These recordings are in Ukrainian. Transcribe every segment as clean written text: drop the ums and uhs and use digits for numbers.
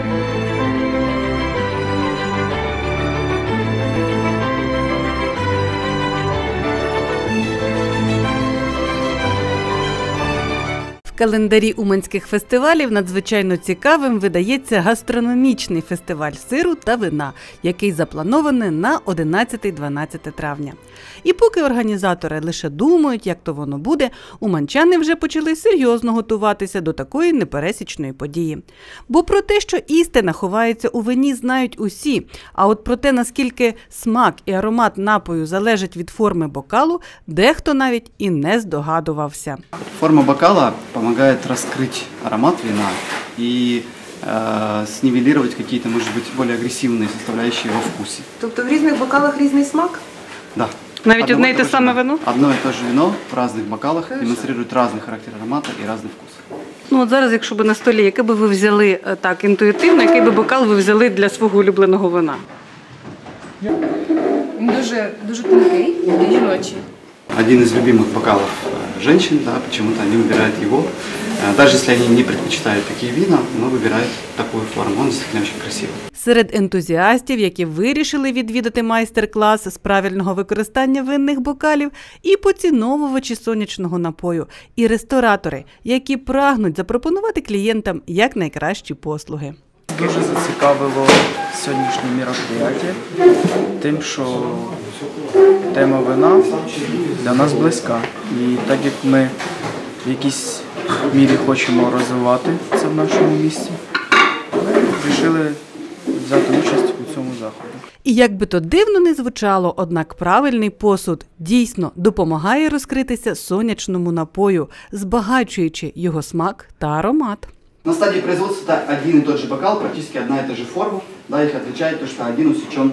В календарі уманських фестивалів надзвичайно цікавим видається гастрономічний фестиваль сиру та вина, який запланований на 11-12 травня. І поки організатори лише думають, як то воно буде, уманчани вже почали серйозно готуватися до такої непересічної події. Бо про те, що істина ховається у вині, знають усі, а от про те, наскільки смак і аромат напою залежать від форми бокалу, дехто навіть і не здогадувався. Форма бокала помогает раскрыть аромат вина и снивелировать какие-то, может быть, более агрессивные составляющие во вкусе. Тобто в різних бокалах різний смак? Да. Навіть одне і те саме вино? Одно и то же вино в разных бокалах демонстрирует разный характер аромата и разный вкус. Ну от зараз, якщо б на столі, який би ви взяли так інтуїтивно, який би бокал ви взяли для свого улюбленого вина? Він дуже тонкий, жіночий. Один из любимых бокалов женщин, да, почему-то они выбирают его. Даже если они не предпочитают такие вина, но выбирают такую форму. Он действительно очень красивый. Серед ентузіастів, які вирішили відвідати майстер-клас з правильного використання винних бокалів, і поціновувачі сонячного напою, і ресторатори, які прагнуть запропонувати клієнтам якнайкращі послуги. Дуже зацікавило сьогоднішнє мероприятие тим, що тема вина для нас близька. І так як ми в якійсь мірі хочемо розвивати це в нашому місті, ми вирішили взяти участь у цьому заході. І як би то дивно не звучало, однак правильний посуд дійсно допомагає розкритися сонячному напою, збагачуючи його смак та аромат. На стадии производства это один и тот же бокал, практически одна и та же форма. Да, их отличает то, что один усечен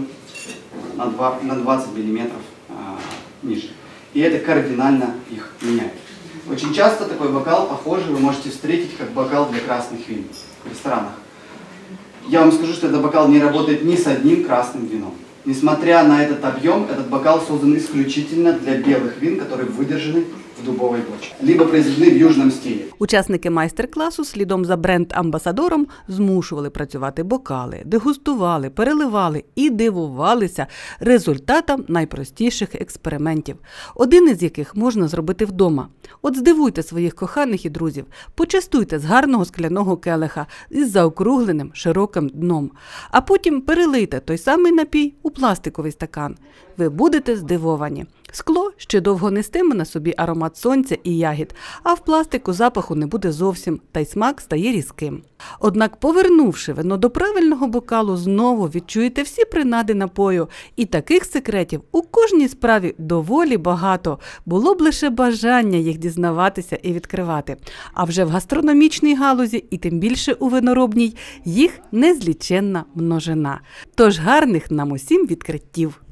на 20 миллиметров ниже. И это кардинально их меняет. Очень часто такой бокал похожий вы можете встретить как бокал для красных вин в ресторанах. Я вам скажу, что этот бокал не работает ни с одним красным вином. Несмотря на этот объем, этот бокал создан исключительно для белых вин, которые выдержаны в дубовой бочке, либо произведены в южном стиле. Учасники майстер-класу слідом за бренд-амбасадором змушували працювати бокали, дегустували, переливали і дивувалися результатам найпростіших експериментів, один із яких можна зробити вдома. От здивуйте своїх коханих і друзів, почастуйте з гарного скляного келиха із заокругленим широким дном, а потім перелийте той самий напій у пластиковий стакан. Ви будете здивовані. Скло ще довго нестиме на собі аромат сонця і ягід, а в пластику запаху не буде зовсім, та й смак стає різким. Однак, повернувши вино до правильного бокалу, знову відчуєте всі принади напою. І таких секретів у кожній справі доволі багато. Було б лише бажання їх дізнаватися і відкривати. А вже в гастрономічній галузі, і тим більше у виноробній, їх незліченна множина. Тож гарних нам усім відкриттів!